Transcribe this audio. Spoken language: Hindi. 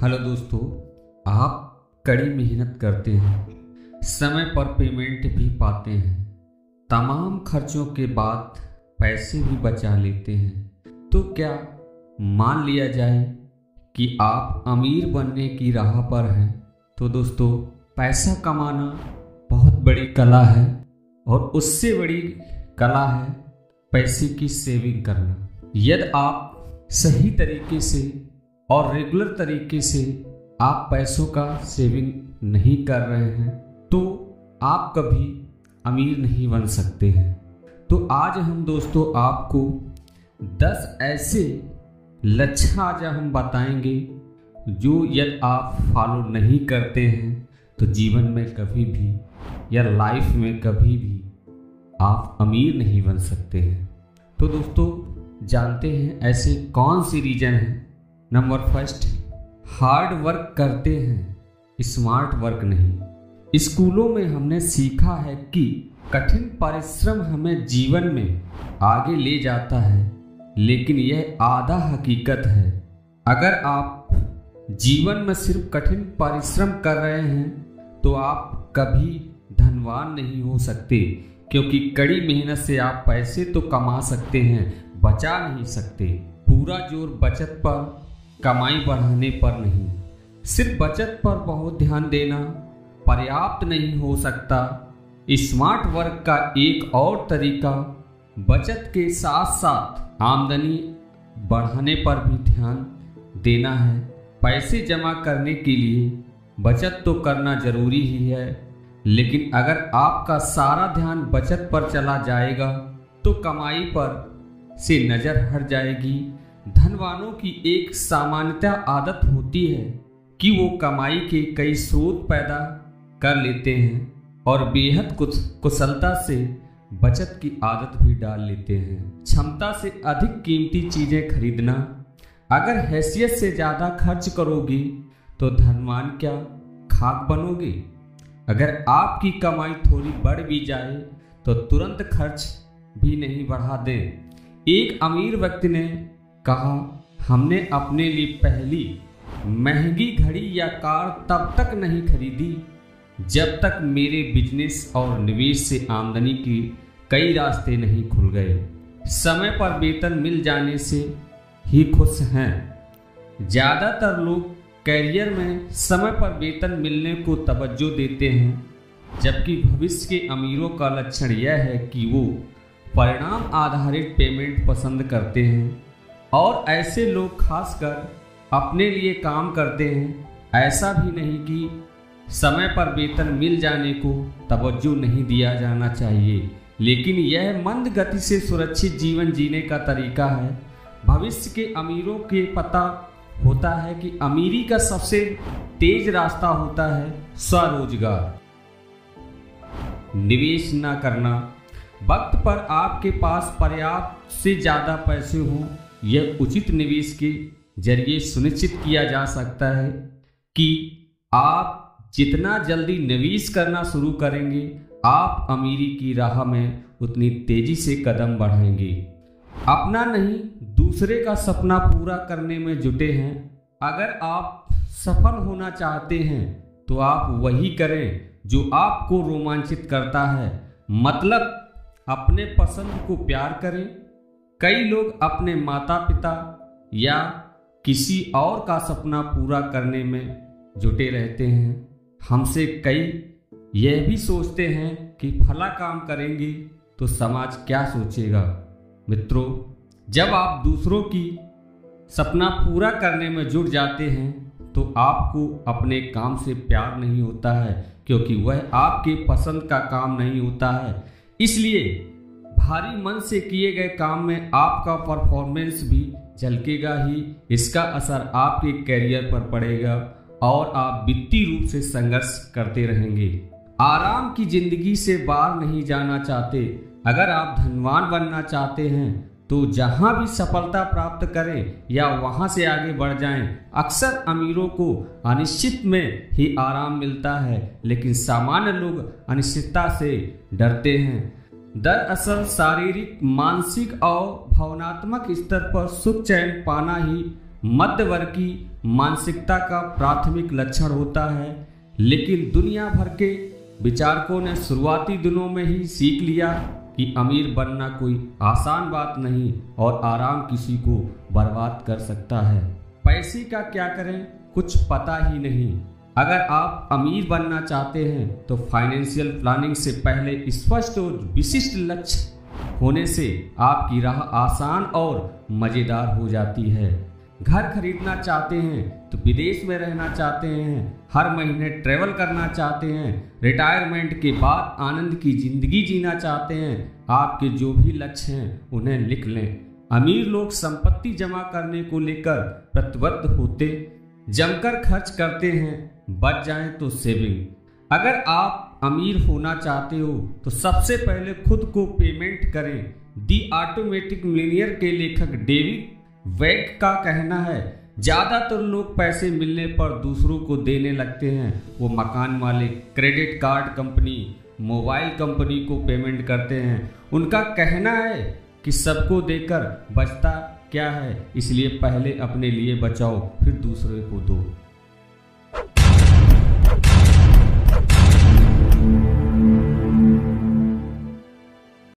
हेलो दोस्तों, आप कड़ी मेहनत करते हैं, समय पर पेमेंट भी पाते हैं, तमाम खर्चों के बाद पैसे भी बचा लेते हैं, तो क्या मान लिया जाए कि आप अमीर बनने की राह पर हैं? तो दोस्तों, पैसा कमाना बहुत बड़ी कला है और उससे बड़ी कला है पैसे की सेविंग करना। यदि आप सही तरीके से और रेगुलर तरीके से आप पैसों का सेविंग नहीं कर रहे हैं तो आप कभी अमीर नहीं बन सकते हैं। तो आज हम दोस्तों आपको 10 ऐसे लक्षण आज हम बताएंगे जो यदि आप फॉलो नहीं करते हैं तो जीवन में कभी भी या लाइफ में कभी भी आप अमीर नहीं बन सकते हैं। तो दोस्तों, जानते हैं ऐसे कौन सी रीजन है। नंबर फर्स्ट, हार्ड वर्क करते हैं, स्मार्ट वर्क नहीं। स्कूलों में हमने सीखा है कि कठिन परिश्रम हमें जीवन में आगे ले जाता है, लेकिन यह आधा हकीकत है। अगर आप जीवन में सिर्फ कठिन परिश्रम कर रहे हैं तो आप कभी धनवान नहीं हो सकते, क्योंकि कड़ी मेहनत से आप पैसे तो कमा सकते हैं, बचा नहीं सकते। पूरा जोर बचत पर, कमाई बढ़ाने पर नहीं। सिर्फ बचत पर बहुत ध्यान देना पर्याप्त नहीं हो सकता। स्मार्ट वर्क का एक और तरीका बचत के साथ साथ आमदनी बढ़ाने पर भी ध्यान देना है। पैसे जमा करने के लिए बचत तो करना जरूरी ही है, लेकिन अगर आपका सारा ध्यान बचत पर चला जाएगा तो कमाई पर से नजर हट जाएगी। धनवानों की एक सामान्यतः आदत होती है कि वो कमाई के कई स्रोत पैदा कर लेते हैं और बेहद कुशलता से बचत की आदत भी डाल लेते हैं। क्षमता से अधिक कीमती चीजें खरीदना। अगर हैसियत से ज्यादा खर्च करोगे तो धनवान क्या खाक बनोगे। अगर आपकी कमाई थोड़ी बढ़ भी जाए तो तुरंत खर्च भी नहीं बढ़ा दें। एक अमीर व्यक्ति ने कहा, हमने अपने लिए पहली महंगी घड़ी या कार तब तक नहीं खरीदी जब तक मेरे बिजनेस और निवेश से आमदनी के कई रास्ते नहीं खुल गए। समय पर वेतन मिल जाने से ही खुश हैं। ज़्यादातर लोग कैरियर में समय पर वेतन मिलने को तवज्जो देते हैं, जबकि भविष्य के अमीरों का लक्षण यह है कि वो परिणाम आधारित पेमेंट पसंद करते हैं और ऐसे लोग खासकर अपने लिए काम करते हैं। ऐसा भी नहीं कि समय पर वेतन मिल जाने को तवज्जो नहीं दिया जाना चाहिए, लेकिन यह मंद गति से सुरक्षित जीवन जीने का तरीका है। भविष्य के अमीरों के पता होता है कि अमीरी का सबसे तेज रास्ता होता है स्वरोजगार। निवेश न करना। वक्त पर आपके पास पर्याप्त से ज़्यादा पैसे हों, यह उचित निवेश के जरिए सुनिश्चित किया जा सकता है कि आप जितना जल्दी निवेश करना शुरू करेंगे, आप अमीरी की राह में उतनी तेजी से कदम बढ़ाएंगे। अपना नहीं, दूसरे का सपना पूरा करने में जुटे हैं। अगर आप सफल होना चाहते हैं तो आप वही करें जो आपको रोमांचित करता है, मतलब अपने पसंद को प्यार करें। कई लोग अपने माता पिता या किसी और का सपना पूरा करने में जुटे रहते हैं। हमसे कई यह भी सोचते हैं कि फला काम करेंगे तो समाज क्या सोचेगा। मित्रों, जब आप दूसरों की सपना पूरा करने में जुट जाते हैं तो आपको अपने काम से प्यार नहीं होता है, क्योंकि वह आपके पसंद का काम नहीं होता है। इसलिए भारी मन से किए गए काम में आपका परफॉर्मेंस भी झलकेगा ही। इसका असर आपके करियर पर पड़ेगा और आप वित्तीय रूप से संघर्ष करते रहेंगे। आराम की जिंदगी से बाहर नहीं जाना चाहते। अगर आप धनवान बनना चाहते हैं तो जहां भी सफलता प्राप्त करें या वहां से आगे बढ़ जाएं। अक्सर अमीरों को अनिश्चित में ही आराम मिलता है, लेकिन सामान्य लोग अनिश्चितता से डरते हैं। दरअसल शारीरिक, मानसिक और भावनात्मक स्तर पर सुख चैन पाना ही मध्य वर्ग की मानसिकता का प्राथमिक लक्षण होता है, लेकिन दुनिया भर के विचारकों ने शुरुआती दिनों में ही सीख लिया कि अमीर बनना कोई आसान बात नहीं और आराम किसी को बर्बाद कर सकता है। पैसे का क्या करें कुछ पता ही नहीं। अगर आप अमीर बनना चाहते हैं तो फाइनेंशियल प्लानिंग से पहले स्पष्ट और विशिष्ट लक्ष्य होने से आपकी राह आसान और मजेदार हो जाती है। घर खरीदना चाहते हैं तो विदेश में रहना चाहते हैं, हर महीने ट्रैवल करना चाहते हैं, रिटायरमेंट के बाद आनंद की जिंदगी जीना चाहते हैं, आपके जो भी लक्ष्य हैं उन्हें लिख लें। अमीर लोग संपत्ति जमा करने को लेकर प्रतिबद्ध होते, जमकर खर्च करते हैं, बच जाए तो सेविंग। अगर आप अमीर होना चाहते हो तो सबसे पहले खुद को पेमेंट करें। दी ऑटोमेटिक मिलियनियर के लेखक डेविड वेग का कहना है, ज्यादातर लोग पैसे मिलने पर दूसरों को देने लगते हैं। वो मकान मालिक, credit card company, mobile company को पेमेंट करते हैं। उनका कहना है कि सबको देकर बचता क्या है, इसलिए पहले अपने लिए बचाओ फिर दूसरे को दो।